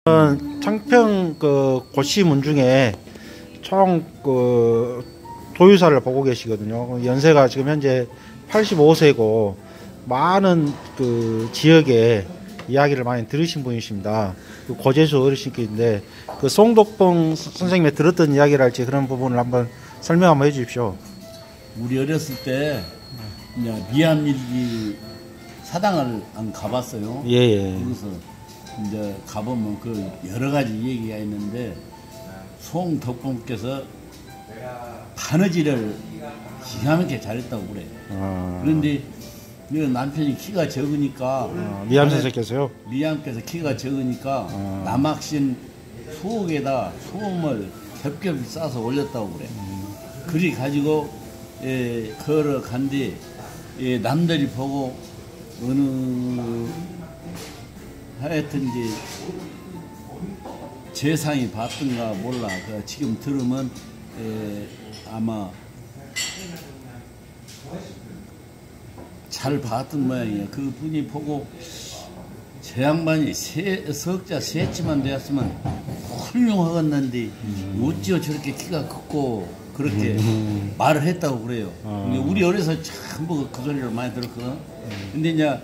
창평 그 고시 문중에 총 그 도유사를 보고 계시거든요. 연세가 지금 현재 85세고 많은 그 지역에 이야기를 많이 들으신 분이십니다. 그 고재수 어르신께인데 그 송덕봉 선생님이 들었던 이야기랄지 그런 부분을 한번 설명 한번 해주십시오. 우리 어렸을 때 이제 미암일기 사당을 안 가봤어요. 예. 그래서 이제 가보면 그 여러 가지 얘기가 있는데 송덕봉께서 바느질을 기가 막히게 잘했다고 그래. 그런데 남편이 키가 적으니까 미암 선생께서요? 미암께서 키가 적으니까 남학신 수옥에다 소음을 겹겹이 싸서 올렸다고 그래. 그리 가지고 걸어간뒤 남들이 보고 어느 하여튼지 재상이 봤던가 몰라. 지금 들으면 아마 잘 봤던 모양이에요. 그 분이 보고 제 양반이 석자 세치만 되었으면 훌륭하겠는데 어찌어 저렇게 키가 크고 그렇게 말을 했다고 그래요. 근데 우리 어려서 전부 그 소리를 많이 들었거든. 근데 이제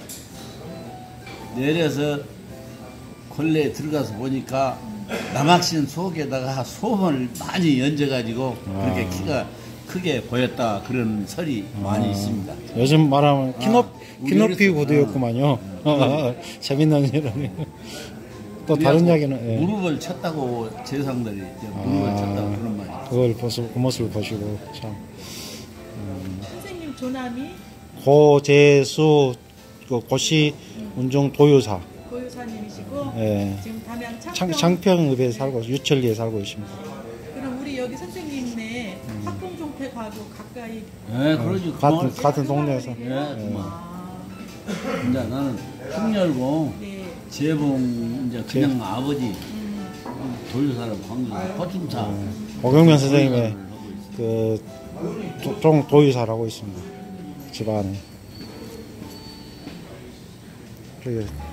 내려서 걸레에 들어가서 보니까 남학신 속에다가 소음을 많이 얹어가지고 그렇게 키가 크게 보였다 그런 설이 많이 있습니다. 요즘 말하면 키높이 구두였구만요. 재밌는 일이네. 또 다른 이야기는 무릎을 쳤다고 재상들이 무릎을 쳤다고 그런 말이. 그걸 그 모습을 보시고 참. 선생님 조남이 고재수 그 고시 문중 도유사. 도유사님이시고 지금 담양 창평읍에 살고 유천리에 살고 있습니다. 그럼 우리 여기 선생님네 학봉종택하고 가까이 그러지. 같은 동네에서. 이제 나는 흥열고 재봉 이제 그냥 아버지 도유사라고 광주 허춤사 고경면 선생님의 그 도유사를 하고 있습니다. 집안에.